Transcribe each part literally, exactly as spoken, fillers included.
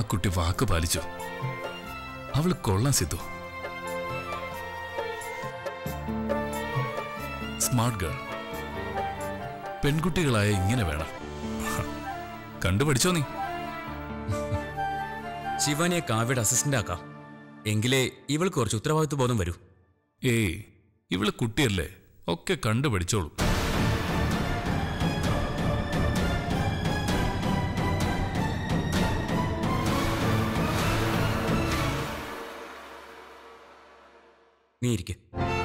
കുട്ടി വാക്ക് പാലിച്ചു. അവള് കൊള്ളാം സിദ്ധു. Smart girl. പെൺകുട്ടികളായ ഇങ്ങനെ വേണം. കണ്ടുപഠിച്ചോ നീ? ശിവാനിയെ കാവ്യയുടെ അസിസ്റ്റന്റ് ആക്കാം. എങ്കിലേ ഇവൾക്ക് കുറച്ച് ഉത്തരവാദിത്വ ബോധം വരൂ. ഏയ്, ഇവള് കുട്ടിയല്ലേ, ഒക്കെ കണ്ടുപഠിച്ചോളൂ. നീ ഇരിക്കെ.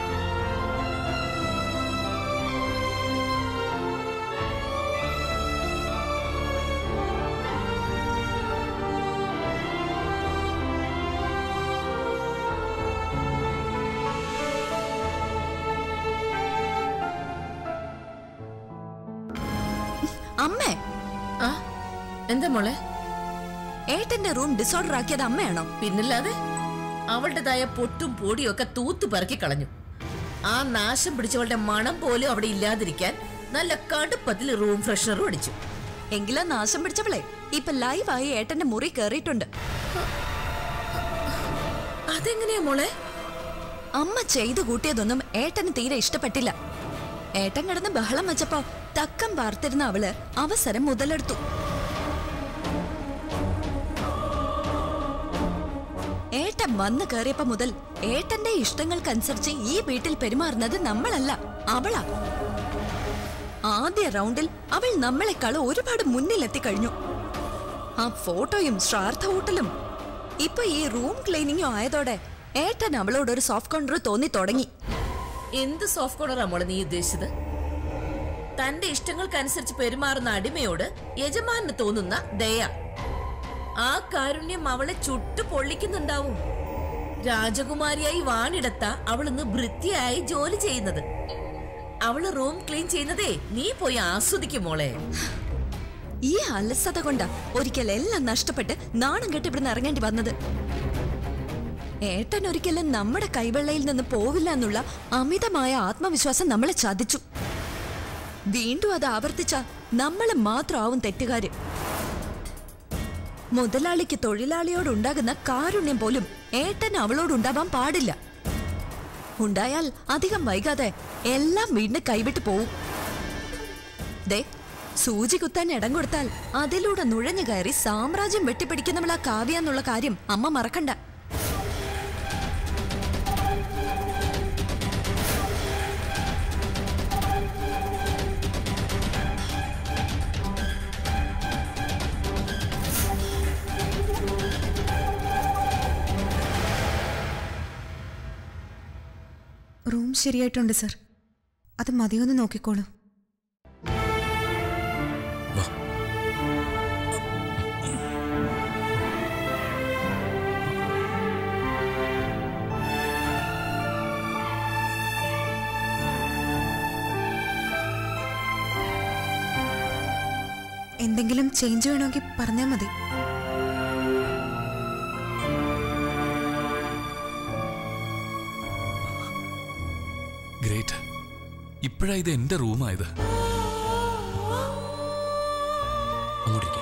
അമ്മേ, എന്താ മോളെ? ഏട്ടന്റെ റൂം ഡിസോർഡർ ആക്കിയത് അമ്മയാണോ? പിന്നില്ലാതെ. അവളുടേതായ പൊട്ടും പൊടിയും ഒക്കെ തൂത്തു പറക്കി കളഞ്ഞു. ആ നാശം പിടിച്ചവളുടെ മണം പോലും അവിടെ ഇല്ലാതിരിക്കാൻ നല്ല കടുപ്പത്തിൽ റൂം ഫ്രഷ്നറും അടിച്ചു. എങ്കിലും നാശം പിടിച്ചവളെ ഇപ്പൊ ലൈവായി ഏട്ടന്റെ മുറി കേറിയിട്ടുണ്ട്. അതെങ്ങനെയാ മോളെ? അമ്മ ചെയ്തു കൂട്ടിയതൊന്നും ഏട്ടന് തീരെ ഇഷ്ടപ്പെട്ടില്ല. ഏട്ടൻ കിടന്ന് ബഹളം വെച്ചപ്പോ തക്കം പാർത്തിരുന്ന അവള് അവസരം മുതലെടുത്തു. ഏട്ടൻ വന്നു കയറിയപ്പോ മുതൽ ഏട്ടന്റെ ഇഷ്ടങ്ങൾക്കനുസരിച്ച് ഈ വീട്ടിൽ പെരുമാറുന്നത് നമ്മളല്ല, അവളാ. ആദ്യ റൗണ്ടിൽ അവൾ നമ്മളെക്കാൾ ഒരുപാട് മുന്നിലെത്തി കഴിഞ്ഞു. ആ ഫോട്ടോയും ശ്രാദ്ധ കൂട്ടലും ഇപ്പൊ ഈ റൂം ക്ലീനിങ്ങും ആയതോടെ ഏട്ടൻ അവളോടൊരു സോഫ്റ്റ് കോർണർ തോന്നി തുടങ്ങി. എന്ത് സോഫ്റ്റ് കോർണറാ മോളെ നീ ഉദ്ദേശിച്ചത്? തന്റെ ഇഷ്ടങ്ങൾക്കനുസരിച്ച് പെരുമാറുന്ന അടിമയോട് യജമാനന് തോന്നുന്ന ദയ, ആ കാരുണ്യം അവളെ ചുട്ടു പൊള്ളിക്കുന്നുണ്ടാവും. രാജകുമാരിയായി വാണിടത്ത അവളിന്ന് വൃത്തിയായി ജോലി ചെയ്യുന്നത്. അവള് റൂം ക്ലീൻ ചെയ്യുന്നതേ നീ പോയി ആസ്വദിക്കും മോളെ. ഈ അലസത കൊണ്ടാ ഒരിക്കൽ എല്ലാം നഷ്ടപ്പെട്ട് നാണം കെട്ടി ഇവിടുന്ന് ഇറങ്ങേണ്ടി വന്നത്. ഏട്ടൻ ഒരിക്കലും നമ്മുടെ കൈവെള്ളയിൽ നിന്ന് പോവില്ല എന്നുള്ള അമിതമായ ആത്മവിശ്വാസം നമ്മളെ ചതിച്ചു. വീണ്ടും അത് ആവർത്തിച്ച നമ്മള് മാത്രമാവും തെറ്റുകാര്. മുതലാളിക്ക് തൊഴിലാളിയോടുണ്ടാകുന്ന കാരുണ്യം പോലും ഏട്ടൻ അവളോടുണ്ടാവാൻ പാടില്ല. ഉണ്ടായാൽ അധികം വൈകാതെ എല്ലാം വീണ്ടും കൈവിട്ട് പോവും. ദേ, സൂചി കുത്താൻ ഇടം കൊടുത്താൽ അതിലൂടെ നുഴഞ്ഞു കയറി സാമ്രാജ്യം വെട്ടിപ്പിടിക്കുന്നവളാ കാവ്യ എന്നുള്ള കാര്യം അമ്മ മറക്കണ്ട. റൂം ശരിയായിട്ടുണ്ട് സർ. അത് മതിയൊന്ന് നോക്കിക്കോളൂ. എന്തെങ്കിലും ചേഞ്ച് വേണമെങ്കിൽ പറഞ്ഞാൽ മതി. ഗ്രേറ്റ്. ഇപ്പോഴാ ഇത് എന്റെ റൂമായത്. അങ്ങോട്ടിരിക്കെ.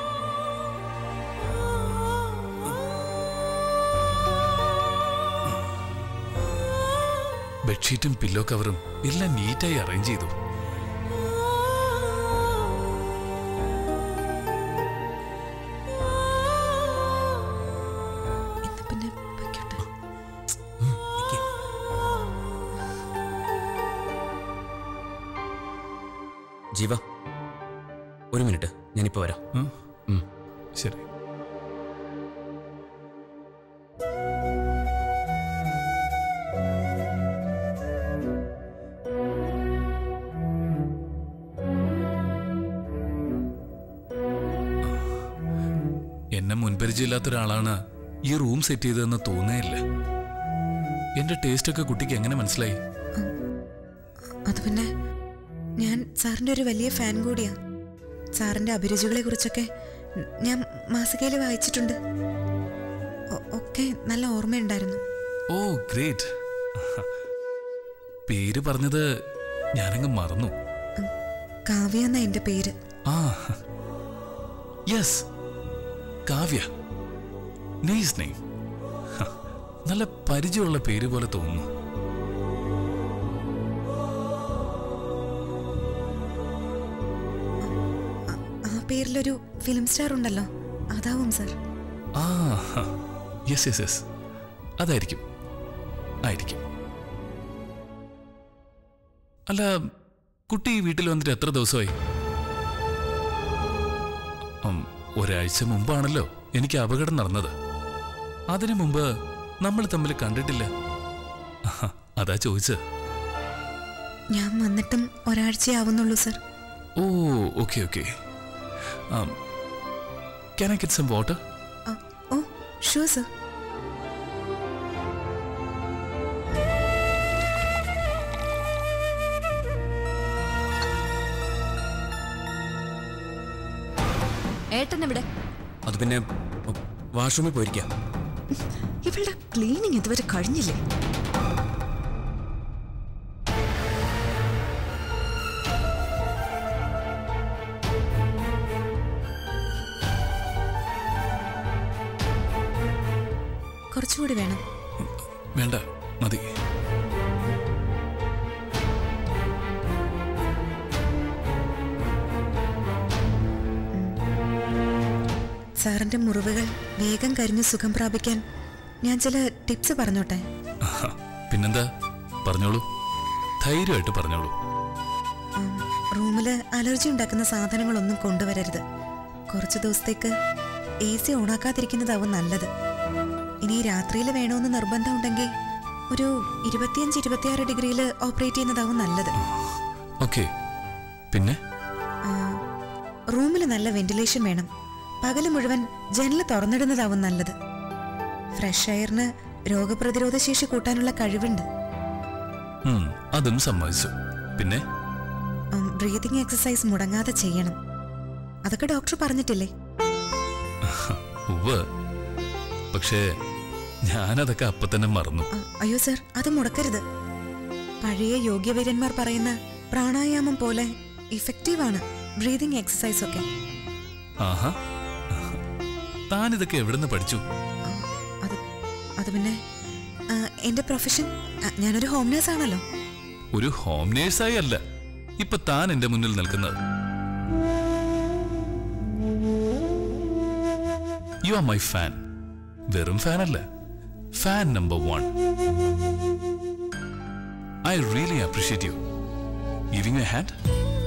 ബെഡ്ഷീറ്റും പില്ലോ കവറും എല്ലാം നീറ്റായി അറേഞ്ച് ചെയ്തു. ജീവ, ഒരു മിനിറ്റ്, ഞാനിപ്പോ വരാം. ശരി. എന്നെ മുൻപരിചയമില്ലാത്ത ഒരാളാണ് ഈ റൂം സെറ്റ് ചെയ്തതെന്ന് തോന്നേയില്ല. എന്റെ ടേസ്റ്റ് ഒക്കെ കുട്ടിക്ക് എങ്ങനെ മനസ്സിലായി? അത് പിന്നെ ഞാൻ സാറിൻ്റെ ഒരു വലിയ ഫാൻ കൂടിയാ. സാറിൻ്റെ അഭിരുചികളെ കുറിച്ചൊക്കെ ഞാൻ മാസികയിൽ വായിച്ചിട്ടുണ്ട്. ഒക്കെ നല്ല ഓർമ്മയുണ്ടായിരുന്നു. ഓ ഗ്രേറ്റ്. പേര് പറഞ്ഞത് ഞാനങ്ങ് മറന്നു. കാവ്യ എന്നാ എൻ്റെ പേര്. ആ യെസ്, കാവ്യ. Nice name. നല്ല പരിചയമുള്ള പേര് പോലെ തോന്നുന്നു. ആ പേരിലൊരു ഫിലിം സ്റ്റാർ ഉണ്ടല്ലോ, അതാവും സർ. ആ യെസ് യെസ് യെസ്, അതായിരിക്കും ആയിരിക്കും. അല്ല, കുട്ടി വീട്ടിൽ വന്നിട്ട് എത്ര ദിവസമായി? ഒരാഴ്ച മുമ്പാണല്ലോ എനിക്ക് അപകടം നടന്നത്. അതിനു മുമ്പ് നമ്മൾ തമ്മിൽ കണ്ടിട്ടില്ല. അതാ ചോദിച്ചത്. ഞാൻ വന്നിട്ടും ഒരാഴ്ചയാവുന്നുള്ളൂ sir. Oh okay okay. Can I get some water? Oh sure sir. ഏട്ടൻ എവിടെ? അത് പിന്നെ വാഷ്റൂമിൽ പോയിരിക്കാം. ഇവളുടെ ക്ലീനിങ് ഇതുവരെ കഴിഞ്ഞില്ലേ? കുറച്ചുകൂടി വേണം. വേണ്ട, മതി. സാറിന്റെ മുറിവുകൾ വേഗം കരിഞ്ഞ് സുഖം പ്രാപിക്കാൻ ഞാൻ ചില ടിപ്സ് പറഞ്ഞോട്ടെ? പിന്നെന്താ, പറഞ്ഞോളൂ, ധൈര്യമായിട്ട് പറഞ്ഞോളൂ. റൂമില് അലർജി ഉണ്ടാക്കുന്ന സാധനങ്ങളൊന്നും കൊണ്ടുവരരുത്. കുറച്ചു ദിവസത്തേക്ക് എ സി ഓണാക്കാതിരിക്കുന്നതാവും നല്ലത്. ഇനി രാത്രിയിൽ വേണമെന്ന് നിർബന്ധം ഉണ്ടെങ്കിൽ ഒരു ഇരുപത്തിയഞ്ച് ഇരുപത്തിയാറ് ഡിഗ്രിയിൽ ഓപ്പറേറ്റ് ചെയ്യുന്നതാവും നല്ലത്. ഓക്കെ. പിന്നെ റൂമിൽ നല്ല വെന്റിലേഷൻ വേണം. പകല് മുഴുവൻ ജനൽ തുറന്നിടുന്നതാവും നല്ലത്. ഫ്രഷ് എയറിന് രോഗപ്രതിരോധ ശേഷി കൂട്ടാനുള്ള കഴിവുണ്ട്. അതും സമ്മതിച്ചു. പിന്നെ ബ്രീതിങ് എക്സസൈസ് മുടങ്ങാതെ ചെയ്യണം. അതൊക്കെ ഡോക്ടർ പറഞ്ഞിട്ടില്ലേ? പക്ഷേ ഞാനതൊക്കെ അപ്പൊ തന്നെ മറന്നു. അയ്യോ സർ, അത് മുടക്കരുത്. പഴയ യോഗ്യവീരന്മാർ പറയുന്ന പ്രാണായാമം പോലെ ഇഫക്റ്റീവാണ് ബ്രീതിങ് എക്സസൈസ് ഒക്കെ. ആഹാ, താനിതൊക്കെ എവിടുന്ന് പഠിച്ചു? അത് അത് പിന്നെ എന്റെ പ്രൊഫഷൻ, ഞാനൊരു ഹോം നേഴ്സ് ആണല്ലോ. ഒരു ഹോം നേഴ്സായി അല്ല ഇപ്പൊ താൻ എന്റെ മുന്നിൽ നിൽക്കുന്നത്. You are my fan. വെറും ഫാൻ അല്ല, fan number one. I really appreciate you. Giving a hand.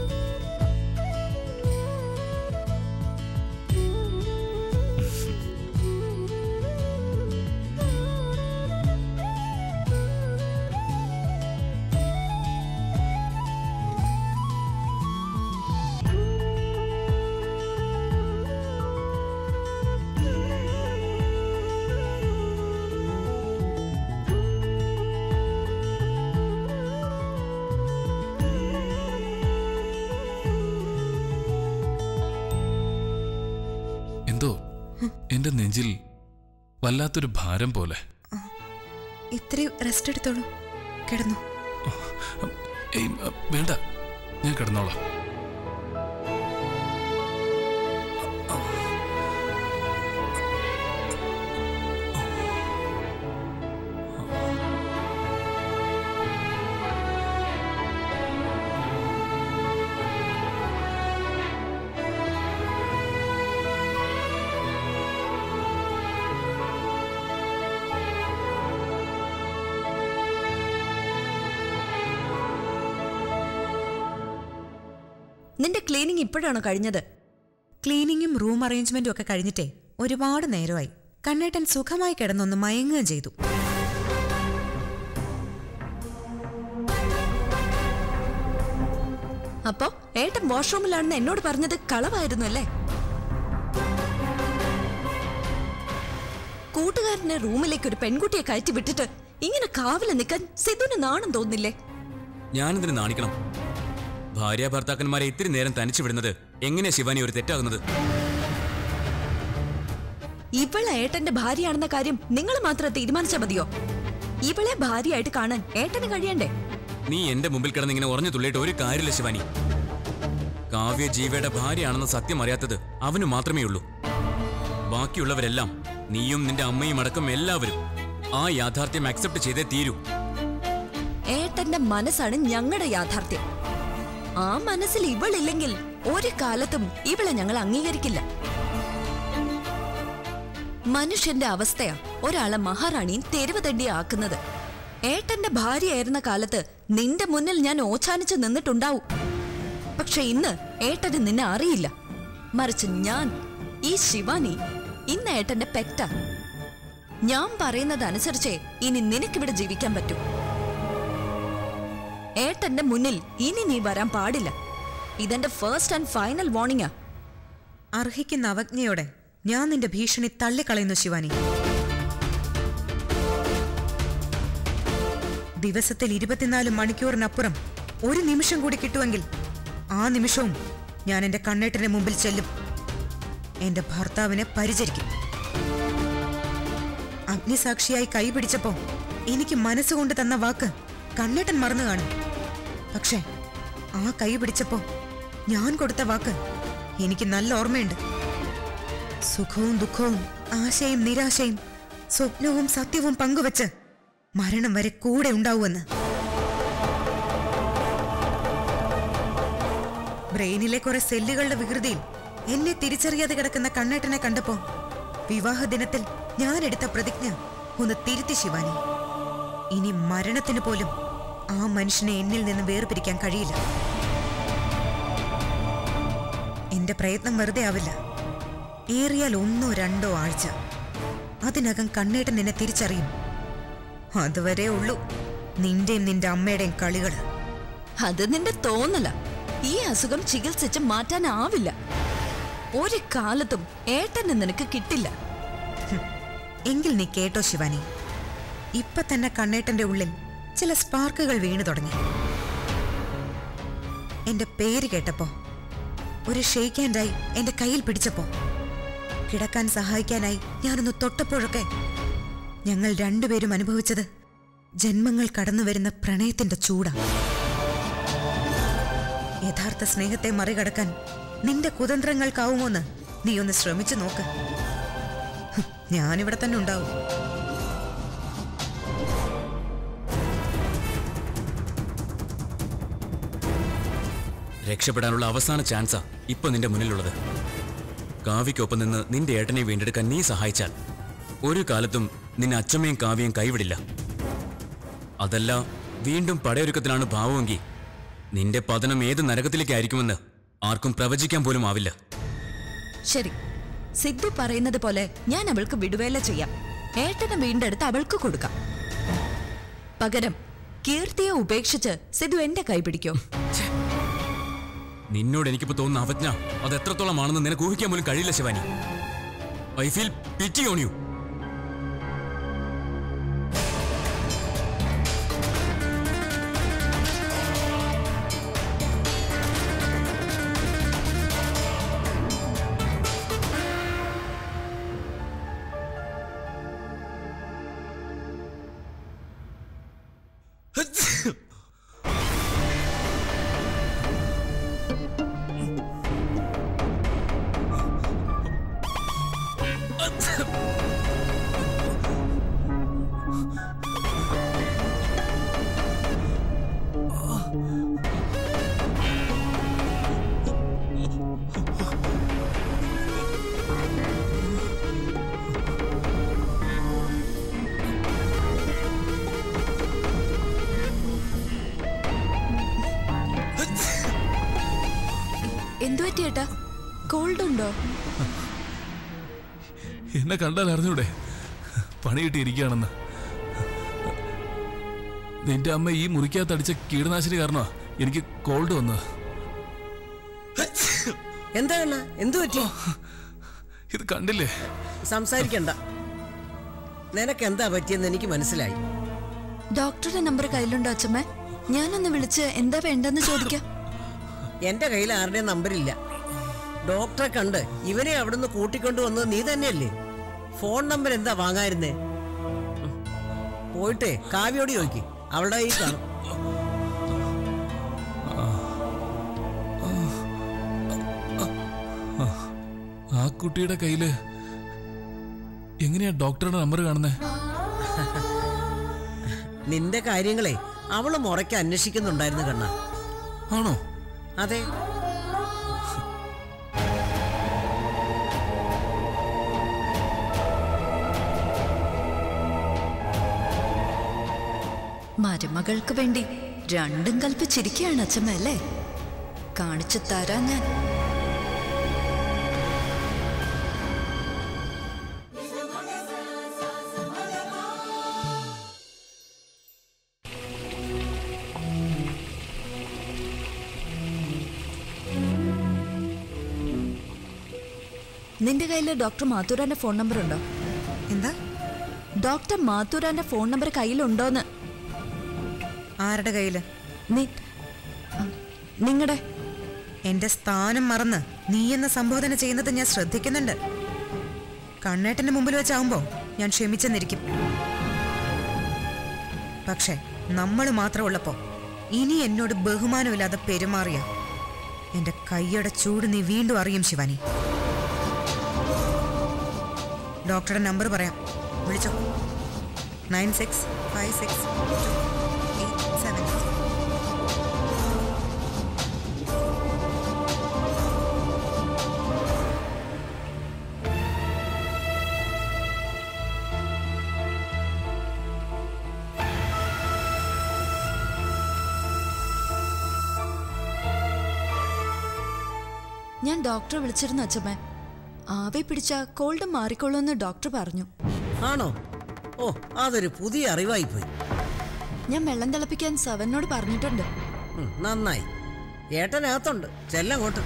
എന്തോ എന്റെ നെഞ്ചിൽ വല്ലാത്തൊരു ഭാരം പോലെ. ഇത്തിരി റെസ്റ്റ് എടുത്തോളൂ, കിടന്നു. വേണ്ട, ഞാൻ കിടന്നോളാം. നിന്റെ ക്ലീനിങ് ഇപ്പോഴാണോ കഴിഞ്ഞത്? ക്ലീനിങ്ങും റൂം അറേഞ്ച്മെന്റും ഒക്കെ കഴിഞ്ഞിട്ടേ ഒരുപാട് നേരമായി. കണ്ണേട്ടൻ സുഖമായി കിടന്നൊന്ന് മയങ്ങുകയും ചെയ്തു. അപ്പോ ഏട്ടൻ വാഷ്റൂമിലാണെന്ന് എന്നോട് പറഞ്ഞത് കളവായിരുന്നു അല്ലേ? കൂട്ടുകാരനെ റൂമിലേക്ക് ഒരു പെൺകുട്ടിയെ കയറ്റി വിട്ടിട്ട് ഇങ്ങനെ കാവല് നിൽക്കാൻ സിദ്ധുവിന് നാണം തോന്നില്ലേ? ഞാനെന്തിനു നാണിക്കണം? ഭാര്യ ഭർത്താക്കന്മാരെ ഇത്തിരി നേരം തനിച്ചു വിടുന്നത് എങ്ങനെയാ ശിവാനി ഒരു തെറ്റാകുന്നത്? ഇവളെ ഏട്ടന്റെ ഭാര്യയാണെന്ന കാര്യം നിങ്ങൾ മാത്രം തീരുമാനിച്ചാൽ മതിയോ? ഇവളെ ഭാര്യയായിട്ട് കാണാൻ ഏട്ടന് കഴിയണ്ടേ? നീ എന്റെ മുമ്പിൽ കിടന്ന് ഇങ്ങനെ ഉറഞ്ഞു തുള്ളിയിട്ട് ഒരു കാര്യമില്ല ശിവാനി. കാവ്യ ജീവയുടെ ഭാര്യയാണെന്ന സത്യം അറിയാത്തത് അവന് മാത്രമേ ഉള്ളൂ. ബാക്കിയുള്ളവരെല്ലാം നീയും നിന്റെ അമ്മയും അടക്കം എല്ലാവരും ആ യാഥാർത്ഥ്യം അക്സെപ്റ്റ് ചെയ്തേ തീരൂ. ഏട്ടന്റെ മനസ്സാണ് ഞങ്ങളുടെ യാഥാർത്ഥ്യം. ആ മനസ്സിൽ ഇവളില്ലെങ്കിൽ ഒരു കാലത്തും ഇവളെ ഞങ്ങൾ അംഗീകരിക്കില്ല. മനുഷ്യന്റെ അവസ്ഥയാ ഒരാളെ മഹാറാണിയും തെരുവ് തണ്ടിയാക്കുന്നത്. ഏട്ടന്റെ ഭാര്യയായിരുന്ന കാലത്ത് നിന്റെ മുന്നിൽ ഞാൻ ഓച്ചാനിച്ച് നിന്നിട്ടുണ്ടാവും. പക്ഷെ ഇന്ന് ഏട്ടന് നിന്നെ അറിയില്ല. മറിച്ച് ഞാൻ, ഈ ശിവാനി, ഇന്ന് ഏട്ടന്റെ പെറ്റ. ഞാൻ പറയുന്നതനുസരിച്ചേ ഇനി നിനക്കിവിടെ ജീവിക്കാൻ പറ്റൂ. ഏട്ടന്റെ മുന്നിൽ ഇനി നീ വരാൻ പാടില്ല. ഇതെന്റെ ഫസ്റ്റ് ആൻഡ് ഫൈനൽ വാർണിംഗാ. അർഹിക്കുന്ന അവജ്ഞയോടെ ഞാൻ നിന്റെ ഭീഷണി തള്ളിക്കളയുന്നു ശിവാനി. ദിവസത്തിൽ ഇരുപത്തിനാല് മണിക്കൂറിനപ്പുറം ഒരു നിമിഷം കൂടി കിട്ടുമെങ്കിൽ ആ നിമിഷവും ഞാൻ എന്റെ കണ്ണേട്ടന്റെ മുമ്പിൽ ചെല്ലും. എന്റെ ഭർത്താവിനെ പരിചരിക്കും. അഗ്നിസാക്ഷിയായി കൈപിടിച്ചപ്പോ എനിക്ക് മനസ്സുകൊണ്ട് തന്ന വാക്ക് കണ്ണേട്ടൻ മറന്നു കാണും. പക്ഷേ ആ കൈ പിടിച്ചപ്പോ ഞാൻ കൊടുത്ത വാക്ക് എനിക്ക് നല്ല ഓർമ്മയുണ്ട്. സുഖവും ദുഃഖവും ആശയും നിരാശയും സ്വപ്നവും സത്യവും പങ്കുവച്ച് മരണം വരെ കൂടെ ഉണ്ടാവുമെന്ന്. ബ്രെയിനിലെ കുറെ സെല്ലുകളുടെ വികൃതിയിൽ എന്നെ തിരിച്ചറിയാതെ കിടക്കുന്ന കണ്ണേട്ടനെ കണ്ടപ്പോ വിവാഹ ദിനത്തിൽ ഞാൻ എടുത്ത പ്രതിജ്ഞ ഒന്ന് തിരുത്തി ശിവാനി. ഇനി മരണത്തിന് പോലും ആ മനുഷ്യനെ എന്നിൽ നിന്ന് വേർപിരിക്കാൻ കഴിയില്ല. എന്റെ പ്രയത്നം വെറുതെ ആവില്ല. ഏറിയാൽ ഒന്നോ രണ്ടോ ആഴ്ച, അതിനകം കണ്ണേട്ടൻ എന്നെ തിരിച്ചറിയും. അതുവരെ ഉള്ളൂ നിന്റെയും നിന്റെ അമ്മയുടെയും കളികള്. അത് നിന്റെ തോന്നല. ഈ അസുഖം ചികിത്സിച്ച് മാറ്റാനാവില്ല. ഒരു കാലത്തും ഏട്ടന് നിനക്ക് കിട്ടില്ല. എങ്കിൽ നീ കേട്ടോ ശിവാനി, ഇപ്പൊ തന്നെ കണ്ണേട്ടന്റെ ഉള്ളിൽ ചില സ്പാർക്കുകൾ വീണു തുടങ്ങി. എന്റെ പേര് കേട്ടപ്പോ, ഒരു ഷെയ്ക്ക് ഹാൻഡായി എന്റെ കയ്യിൽ പിടിച്ചപ്പോ, കിടക്കാൻ സഹായിക്കാനായി ഞാനൊന്ന് തൊട്ടപ്പോഴൊക്കെ ഞങ്ങൾ രണ്ടുപേരും അനുഭവിച്ചത് ജന്മങ്ങൾ കടന്നു വരുന്ന പ്രണയത്തിന്റെ ചൂടാണ്. യഥാർത്ഥ സ്നേഹത്തെ മറികടക്കാൻ നിന്റെ കുതന്ത്രങ്ങൾക്കാവുമോന്ന് നീ ഒന്ന് ശ്രമിച്ചു നോക്ക്. ഞാനിവിടെ തന്നെ ഉണ്ടാവും. രക്ഷപ്പെടാനുള്ള അവസാന ചാൻസാ ഇപ്പൊ നിന്റെ മുന്നിലുള്ളത്. കാവ്യക്കൊപ്പം നിന്ന് നിന്റെ ഏട്ടനെ വീണ്ടെടുക്കാൻ നീ സഹായിച്ചാൽ ഒരു കാലത്തും നിന്നെ അച്ചമ്മയും കാവ്യയും കൈവിടില്ല. അതല്ല വീണ്ടും പടയൊരുക്കത്തിലാണ് ഭാവമെങ്കിൽ നിന്റെ പതനം ഏത് നരകത്തിലേക്കായിരിക്കുമെന്ന് ആർക്കും പ്രവചിക്കാൻ പോലും ആവില്ല. ശരി, സിദ്ധു പറയുന്നത് പോലെ ഞാൻ അവൾക്ക് വിടുവേല ചെയ്യാം. ഏട്ടനെ വീണ്ടെടുത്ത് അവൾക്ക് കൊടുക്കാം. പകരം കീർത്തിയെ ഉപേക്ഷിച്ച് സിദ്ധു എന്റെ കൈ പിടിക്കോ? നിന്നോട് എനിക്കിപ്പോ തോന്നുന്ന അവജ്ഞ അത് എത്രത്തോളമാണെന്ന് നിനക്ക് ഊഹിക്കാൻ പോലും കഴിയില്ല Shivani. I feel pity on you. എന്തുപറ്റിയേട്ടാ? കോൾഡ് ഉണ്ടോ? എന്നെ കണ്ടാൽ അറിഞ്ഞൂടെ പണി കിട്ടിയിരിക്കുകയാണെന്ന്? നിന്റെ അമ്മ ഈ മുറിക്കകത്തടിച്ച കീടനാശിനി കാരണമാ എനിക്ക് കോൾഡ് വന്നത്. എന്താണ്? എന്തു പറ്റി? ഇത് കണ്ടില്ലേ? സംസാരിക്കണ്ട. നിനക്ക് എന്താ പറ്റിയെന്ന് എനിക്ക് മനസ്സിലായി. ഡോക്ടറുടെ നമ്പർ കയ്യിലുണ്ടോ അച്ഛമ്മേ? ഞാനൊന്ന് വിളിച്ച് എന്താ വേണ്ടെന്ന് ചോദിക്കാം. എന്റെ കയ്യിൽ ആരുടെയും നമ്പരില്ല. ഡോക്ടറെ കണ്ട് ഇവനെ അവിടുന്ന് കൂട്ടിക്കൊണ്ടുവന്നത് നീ തന്നെയല്ലേ? ഫോൺ നമ്പർ എന്താ വാങ്ങായിരുന്നേ? പോയിട്ടേ കാവ്യോട് ചോദിക്കും, അവളുടെ കയ്യിൽ കാണും. ആ കുട്ടിയുടെ കയ്യില് എങ്ങനെയാ ഡോക്ടറുടെ നമ്പർ കാണുന്നേ? നിന്റെ കാര്യങ്ങളെ അവള് മുറയ്ക്ക് അന്വേഷിക്കുന്നുണ്ടായിരുന്നു കണ്ണ. ആണോ? അതെ. മരുമകൾക്ക് വേണ്ടി രണ്ടും കൽപ്പിച്ചിരിക്കുകയാണ് അച്ഛമ്മ അല്ലേ? കാണിച്ചു തരാൻ ഞാൻ. നിന്റെ കയ്യിൽ ഡോക്ടർ മാത്തൂരാന്റെ ഫോൺ നമ്പർ ഉണ്ടോ? എന്താ? ഡോക്ടർ മാത്തൂരാന്റെ ഫോൺ നമ്പർ കയ്യിലുണ്ടോന്ന്? ആരുടെ കയ്യില്? നിങ്ങളുടെ. എന്റെ സ്ഥാനം മറന്ന് നീ എന്ന സംബോധന ചെയ്യുന്നത് ഞാൻ ശ്രദ്ധിക്കുന്നുണ്ട്. കണ്ണേട്ടന്റെ മുമ്പിൽ വെച്ചാവുമ്പോ ഞാൻ ക്ഷമിച്ചെന്നിരിക്കും. പക്ഷെ നമ്മൾ മാത്രമുള്ളപ്പോ ഇനി എന്നോട് ബഹുമാനമില്ലാതെ പെരുമാറിയ എന്റെ കൈയുടെ ചൂട് നീ വീണ്ടും അറിയും ശിവാനി. ഡോക്ടറുടെ നമ്പർ പറയാം, വിളിച്ചോ. Nine six five six eight seven. ഞാൻ ഡോക്ടറെ വിളിച്ചിരുന്നു അച്ഛമ്മ. ആവി പിടിച്ച കോൾഡ് മാറിക്കൊള്ളുമെന്ന് ഡോക്ടർ പറഞ്ഞു. ആണോ? ഓ, അതൊരു പുതിയ അറിവായി പോയി. ഞാൻ വെള്ളം തിളപ്പിക്കാൻ സവനോട് പറഞ്ഞിട്ടുണ്ട്. നന്നായി. ഏട്ടനകത്തുണ്ട്, ചെല്ലങ്ങോട്ട്.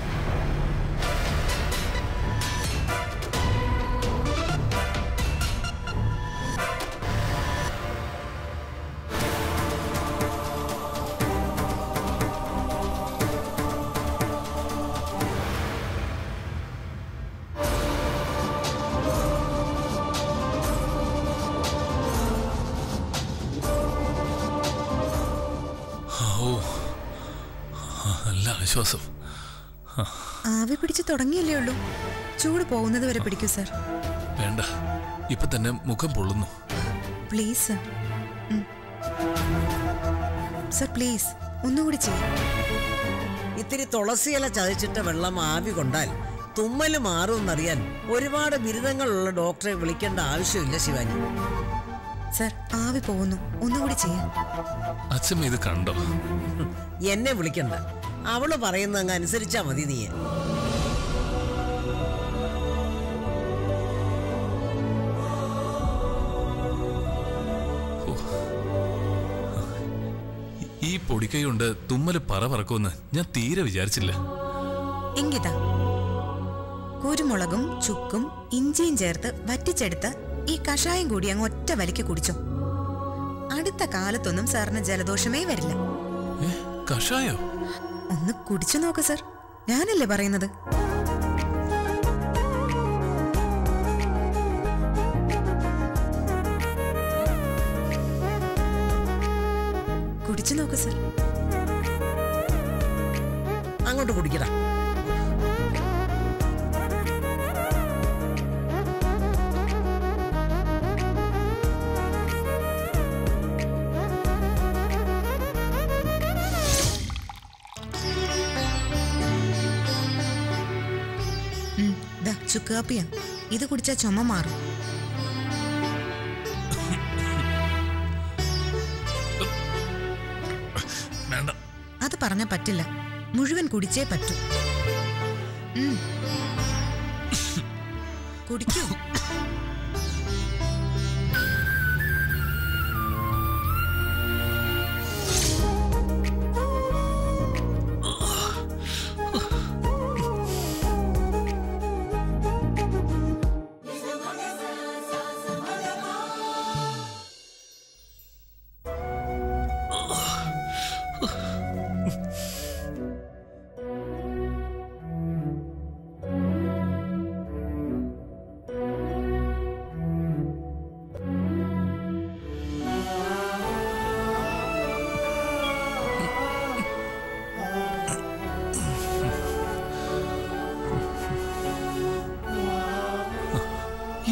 ആശ്വാസം. ആവി പിടിച്ച് തുടങ്ങിയല്ലേ ഉള്ളൂ. ചൂട് പോകുന്നത് വരെ പിടിക്കൂ സർ. വേണ്ട, ഇപ്പൊ തന്നെ മുഖം പൊള്ളുന്നു. Please sir. സർ പ്ലീസ് ഒന്നുകൂടി ചെയ്യും. ഇത്തിരി തുളസിയില ചതച്ചിട്ട വെള്ളം ആവി കൊണ്ടാൽ തുമ്മല് മാറുമെന്നറിയാൻ ഒരുപാട് ബിരുദങ്ങളുള്ള ഡോക്ടറെ വിളിക്കേണ്ട ആവശ്യമില്ല ശിവാനി. സർ ആവി പോകുന്നു, ഒന്നുകൂടി ചെയ്യാം. അച്ഛമ്മ ഇത് കണ്ടോ? എന്നെ വിളിക്കണ്ട, അവള് പറയുന്ന അങ്ങ് അനുസരിച്ചാ മതി. നീ ഈ പൊടിക്കൈ കൊണ്ട് തുമ്മല് പറ പറക്കുമെന്ന് ഞാൻ തീരെ വിചാരിച്ചില്ല. എങ്കിതാ കുരുമുളകും ചുക്കും ഇഞ്ചിയും ചേർത്ത് വറ്റിച്ചെടുത്ത് ഈ കഷായം കൂടി അങ്ങ് ഒറ്റ വലിക്ക് കുടിച്ചോ. അടുത്ത കാലത്തൊന്നും സാറിന് ജലദോഷമേ വരില്ല. കഷായോ? ഒന്ന് കുടിച്ചു നോക്ക് സർ, ഞാനല്ലേ പറയുന്നത്. കുടിച്ചു നോക്ക് സർ. അങ്ങോട്ട് കുടിക്കടാ. ചുക്ക് കാപ്പിയാ, ഇത് കുടിച്ചാ ചുമ മാറും. അത് പറഞ്ഞ പറ്റില്ല, മുഴുവൻ കുടിച്ചേ പറ്റൂ. കുടിക്കൂ.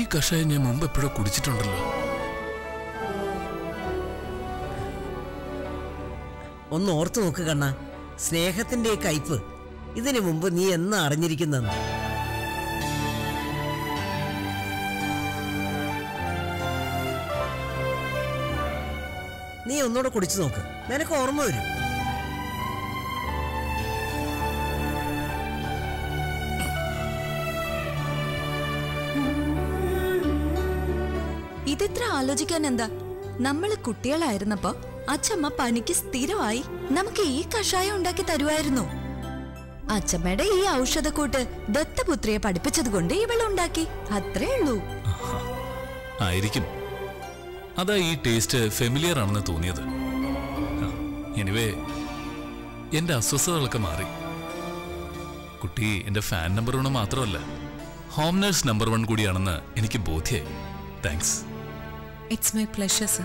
കഷായം ഞാൻ മുമ്പ് എപ്പോഴോ കുടിച്ചിട്ടുണ്ടല്ലോ. ഒന്ന് ഓർത്തു നോക്ക് കണ്ണ, സ്നേഹത്തിന്റെ കയ്പ് ഇതിനു മുമ്പ് നീ എന്നാ അറിഞ്ഞിരിക്കുന്നെന്ന്. നീ ഒന്നുകൂടെ കുടിച്ചു നോക്ക്, നിനക്ക് ഓർമ്മ വരും. ഇതിത്ര ആലോചിക്കാൻ എന്താ? നമ്മള് കുട്ടികളായിരുന്നപ്പോ അച്ഛമ്മ പനിക്ക് സ്ഥിരമായി നമുക്ക് ഈ കഷായം ഉണ്ടാക്കി തരുമായിരുന്നു. അച്ഛമ്മയുടെ ഈ ഔഷധക്കൂട്ട് ദത്തപുത്രിയെ പഠിപ്പിച്ചത് കൊണ്ട് ഇവളുണ്ടാക്കി, അത്രേ ഉള്ളൂ. ആയിരിക്കും. അതാ ഈ ടേസ്റ്റ് ഫെമിലിയർ ആണെന്ന് തോന്നിയത്. എനിവേ, എന്റെ അസ്വസ്ഥതകളൊക്കെ മാറി. കുട്ടി എന്റെ ഫാൻ നമ്പർ വൺ മാത്രമല്ല, ഹോം നഴ്സ് നമ്പർ വൺ കൂടിയാണെന്ന് എനിക്ക് ബോധ്യായി. Thanks. It's my pleasure sir.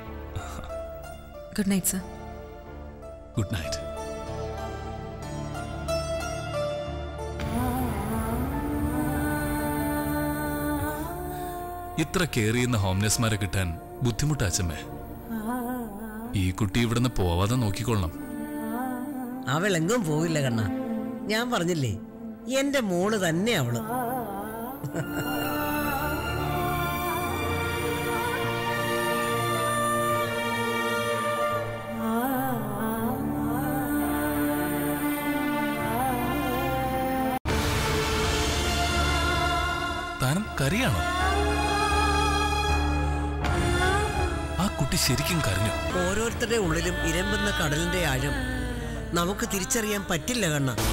Good night sir. Good night. ഇത്ര കെയർ ചെയ്യുന്ന ഹോംനെസ്മാരെ കിട്ടാൻ ബുദ്ധിമുട്ടാച്ചമ്മേ. ഈ കുട്ടി ഇവിടുന്ന് പോവാതെ നോക്കിക്കൊള്ളണം. അവളെങ്കും പോവില്ല കണ്ണ, ഞാൻ പറഞ്ഞില്ലേ എന്റെ മോള് തന്നെ അവള്. താനും കരയാണോ? ആ കുട്ടി ശരിക്കും കരഞ്ഞു. ഓരോരുത്തരുടെ ഉള്ളിലും ഇരമ്പുന്ന കടലിന്റെ ആഴം നമുക്ക് തിരിച്ചറിയാൻ പറ്റില്ല കണ്ണ.